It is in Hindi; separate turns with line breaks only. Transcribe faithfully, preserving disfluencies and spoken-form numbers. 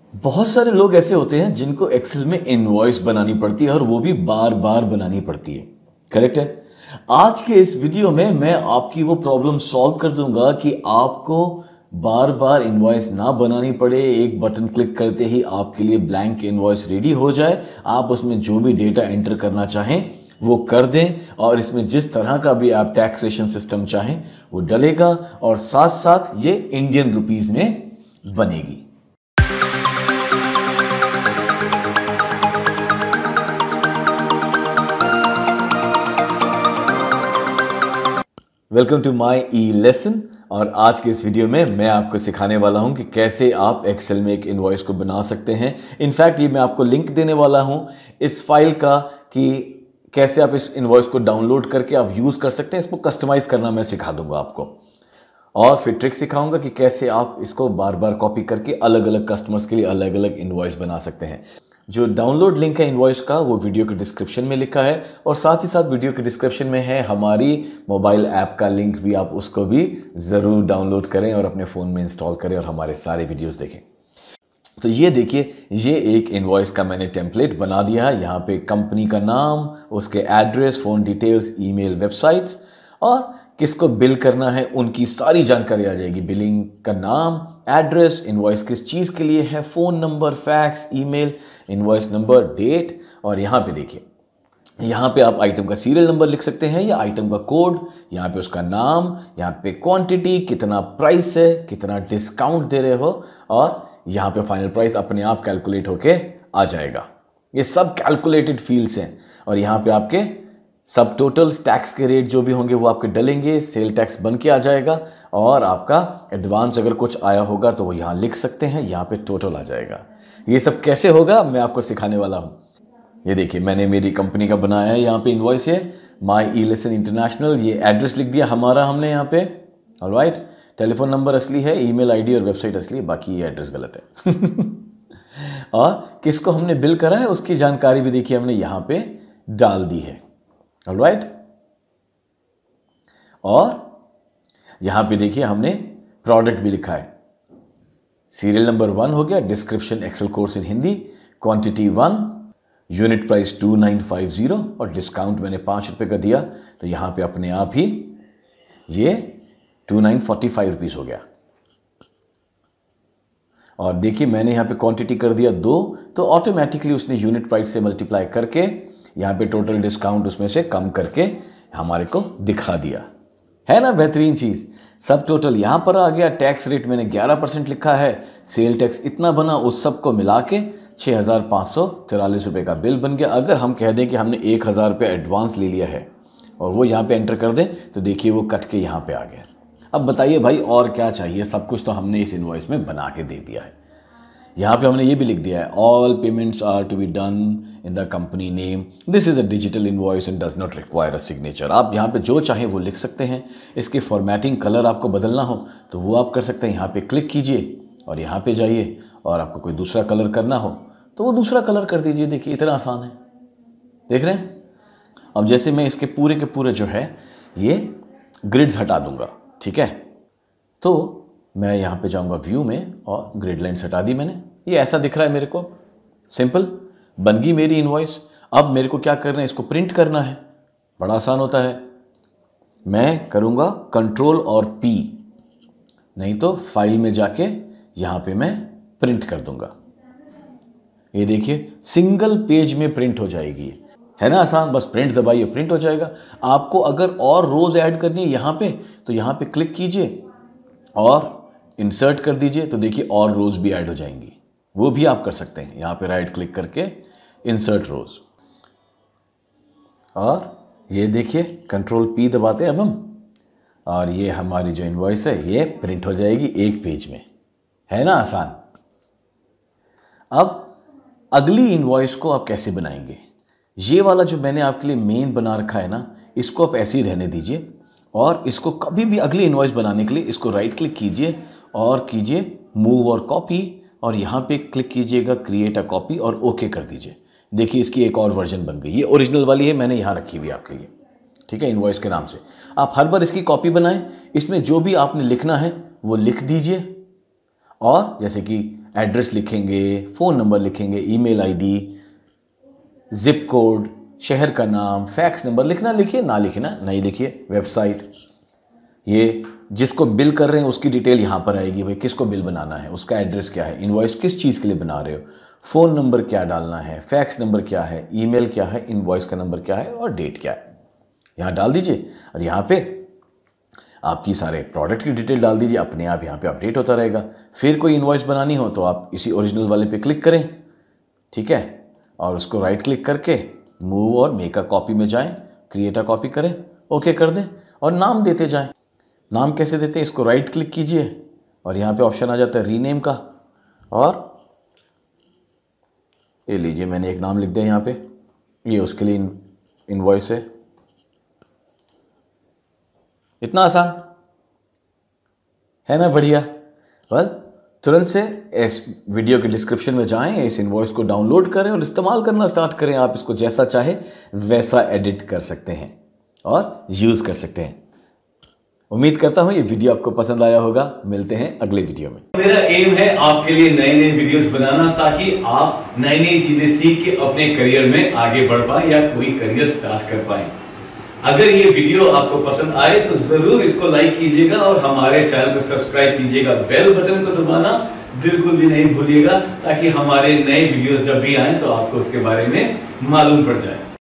बहुत सारे लोग ऐसे होते हैं जिनको एक्सेल में इनवॉइस बनानी पड़ती है और वो भी बार बार बनानी पड़ती है। करेक्ट है। आज के इस वीडियो में मैं आपकी वो प्रॉब्लम सॉल्व कर दूंगा कि आपको बार बार इनवॉइस ना बनानी पड़े, एक बटन क्लिक करते ही आपके लिए ब्लैंक इनवॉइस रेडी हो जाए, आप उसमें जो भी डेटा एंटर करना चाहें वो कर दें और इसमें जिस तरह का भी आप टैक्सेशन सिस्टम चाहें वो डलेगा और साथ साथ ये इंडियन रुपीस में बनेगी। Welcome to my e lesson. और आज के इस वीडियो में मैं आपको सिखाने वाला हूं कि कैसे आप एक्सेल में एक इनवॉइस को बना सकते हैं। इनफैक्ट ये मैं आपको लिंक देने वाला हूं इस फाइल का कि कैसे आप इस इनवॉइस को डाउनलोड करके आप यूज़ कर सकते हैं। इसको कस्टमाइज करना मैं सिखा दूंगा आपको और फिर ट्रिक सिखाऊंगा कि कैसे आप इसको बार बार कॉपी करके अलग अलग कस्टमर्स के लिए अलग अलग इनवॉइस बना सकते हैं। जो डाउनलोड लिंक है इनवॉइस का वो वीडियो के डिस्क्रिप्शन में लिखा है और साथ ही साथ वीडियो के डिस्क्रिप्शन में है हमारी मोबाइल ऐप का लिंक भी, आप उसको भी ज़रूर डाउनलोड करें और अपने फ़ोन में इंस्टॉल करें और हमारे सारे वीडियोस देखें। तो ये देखिए, ये एक इनवॉइस का मैंने टेम्पलेट बना दिया है। यहाँ पे कंपनी का नाम, उसके address, phone details, email, websites और किसको बिल करना है उनकी सारी जानकारी आ जाएगी। बिलिंग का नाम, एड्रेस, इनवॉइस किस चीज़ के लिए है, phone number, fax, email, invoice number, date. और यहाँ पे देखिए, यहाँ पे आप आइटम का सीरियल नंबर लिख सकते हैं या आइटम का कोड, यहाँ पे उसका नाम, यहाँ पे क्वांटिटी, कितना प्राइस है, कितना डिस्काउंट दे रहे हो और यहाँ पे फाइनल प्राइस अपने आप कैलकुलेट होके आ जाएगा। ये सब कैलकुलेटेड फील्ड्स हैं और यहाँ पे आपके सब टोटल्स, टैक्स के रेट जो भी होंगे वो आपके डलेंगे, सेल टैक्स बन के आ जाएगा और आपका एडवांस अगर कुछ आया होगा तो वो यहाँ लिख सकते हैं, यहाँ पे टोटल आ जाएगा। ये सब कैसे होगा मैं आपको सिखाने वाला हूँ। ये देखिए, मैंने मेरी कंपनी का बनाया है, यहाँ पे इनवॉइस है माई ई लेसन इंटरनेशनल। ये एड्रेस लिख दिया हमारा हमने यहाँ पे, ऑलराइट। टेलीफोन नंबर असली है, ईमेल आईडी और वेबसाइट असली है, बाकी ये एड्रेस गलत है। और किसको हमने बिल करा है उसकी जानकारी भी देखिए हमने यहाँ पे डाल दी है, ऑलराइट। और यहां पे देखिए हमने प्रोडक्ट भी लिखा है। सीरियल नंबर वन हो गया, description Excel course in Hindi, quantity one, unit price two nine five zero और डिस्काउंट मैंने पांच रुपए का दिया तो यहां पे अपने आप ही ये two nine forty five rupees हो गया। और देखिए मैंने यहां पे क्वांटिटी कर दिया दो तो ऑटोमेटिकली उसने यूनिट प्राइस से मल्टीप्लाई करके यहाँ पे टोटल डिस्काउंट उसमें से कम करके हमारे को दिखा दिया है ना। बेहतरीन चीज़। सब टोटल यहाँ पर आ गया। टैक्स रेट मैंने ग्यारह परसेंट लिखा है, सेल टैक्स इतना बना, उस सब को मिला के छः हज़ार पाँच सौ चौरालीस रुपये का बिल बन गया। अगर हम कह दें कि हमने एक हज़ार रुपये एडवांस ले लिया है और वो यहाँ पे एंटर कर दें तो देखिए वो कट के यहाँ पे आ गया। अब बताइए भाई और क्या चाहिए, सब कुछ तो हमने इस इनवॉइस में बना के दे दिया है। यहाँ पे हमने ये भी लिख दिया है, all payments are to be done in the company name, this is a digital invoice and does not require a signature. आप यहाँ पे जो चाहें वो लिख सकते हैं। इसकी फॉर्मेटिंग कलर आपको बदलना हो तो वो आप कर सकते हैं। यहाँ पे क्लिक कीजिए और यहाँ पे जाइए और आपको कोई दूसरा कलर करना हो तो वो दूसरा कलर कर दीजिए। देखिए इतना आसान है, देख रहे हैं। अब जैसे मैं इसके पूरे के पूरे जो है ये ग्रिड्स हटा दूंगा, ठीक है। तो मैं यहाँ पे जाऊँगा व्यू में और ग्रिड लाइन्स हटा दी मैंने। ये ऐसा दिख रहा है मेरे को, सिंपल बन गई मेरी इनवॉइस। अब मेरे को क्या करना है, इसको प्रिंट करना है। बड़ा आसान होता है, मैं करूँगा कंट्रोल और पी, नहीं तो फाइल में जाके यहाँ पे मैं प्रिंट कर दूंगा। ये देखिए सिंगल पेज में प्रिंट हो जाएगी, है ना आसान। बस प्रिंट दबाइए, प्रिंट हो जाएगा। आपको अगर और रोज ऐड करनी है यहाँ पे तो यहाँ पे क्लिक कीजिए और इंसर्ट कर दीजिए तो देखिए और रोज भी ऐड हो जाएंगी। वो भी आप कर सकते हैं, यहाँ पे राइट क्लिक करके इंसर्ट रोज। और ये देखिए कंट्रोल पी दबाते हैं अब हम और ये हमारी जो इनवॉइस है ये प्रिंट हो जाएगी एक पेज में, है ना आसान। अब अगली इनवॉइस को आप कैसे बनाएंगे, ये वाला जो मैंने आपके लिए मेन बना रखा है ना, इसको आप ऐसे ही रहने दीजिए और इसको कभी भी अगली इनवॉइस बनाने के लिए इसको राइट क्लिक कीजिए और कीजिए मूव और कॉपी और यहाँ पे क्लिक कीजिएगा क्रिएट अ कॉपी और ओके कर दीजिए। देखिए इसकी एक और वर्जन बन गई। ये ओरिजिनल वाली है, मैंने यहाँ रखी हुई है आपके लिए, ठीक है, इनवॉइस के नाम से। आप हर बार इसकी कॉपी बनाएं, इसमें जो भी आपने लिखना है वो लिख दीजिए और जैसे कि एड्रेस लिखेंगे, फ़ोन नंबर लिखेंगे, ईमेल आईडी, जिप कोड, शहर का नाम, फैक्स नंबर लिखना लिखिए, ना लिखना नहीं लिखिए, वेबसाइट। ये जिसको बिल कर रहे हैं उसकी डिटेल यहाँ पर आएगी, भाई किसको बिल बनाना है, उसका एड्रेस क्या है, इनवॉइस किस चीज़ के लिए बना रहे हो, फ़ोन नंबर क्या डालना है, फैक्स नंबर क्या है, ईमेल क्या है, इनवॉइस का नंबर क्या है और डेट क्या है, यहाँ डाल दीजिए। और यहाँ पे आपकी सारे प्रोडक्ट की डिटेल डाल दीजिए, अपने आप यहाँ पे अपडेट होता रहेगा। फिर कोई इनवॉइस बनानी हो तो आप इसी ओरिजिनल वाले पे क्लिक करें, ठीक है, और उसको राइट क्लिक करके मूव और मेक अ कॉपी में जाएं, क्रिएट अ कॉपी करें, ओके कर दें और नाम देते जाएं। नाम कैसे देते हैं, इसको राइट क्लिक कीजिए और यहाँ पे ऑप्शन आ जाता है रीनेम का, और ये लीजिए मैंने एक नाम लिख दिया यहाँ पे, ये उसके लिए इनवॉइस है। इतना आसान है ना, बढ़िया। बस तुरंत से इस वीडियो के डिस्क्रिप्शन में जाएं, इस इनवॉइस को डाउनलोड करें और इस्तेमाल करना स्टार्ट करें। आप इसको जैसा चाहे वैसा एडिट कर सकते हैं और यूज़ कर सकते हैं। उम्मीद करता हूं ये वीडियो आपको पसंद आया होगा। मिलते हैं अगले वीडियो में।
मेरा एम है आपके लिए नए नए वीडियोस बनाना, ताकि आप नई नई चीजें सीख के अपने करियर में आगे बढ़ पाएं या कोई करियर स्टार्ट कर पाएं। अगर ये वीडियो आपको पसंद आए तो जरूर इसको लाइक कीजिएगा और हमारे चैनल को सब्सक्राइब कीजिएगा। बेल बटन को दबाना बिल्कुल भी नहीं भूलिएगा, ताकि हमारे नए वीडियोस जब भी आए तो आपको उसके बारे में मालूम पड़ जाए।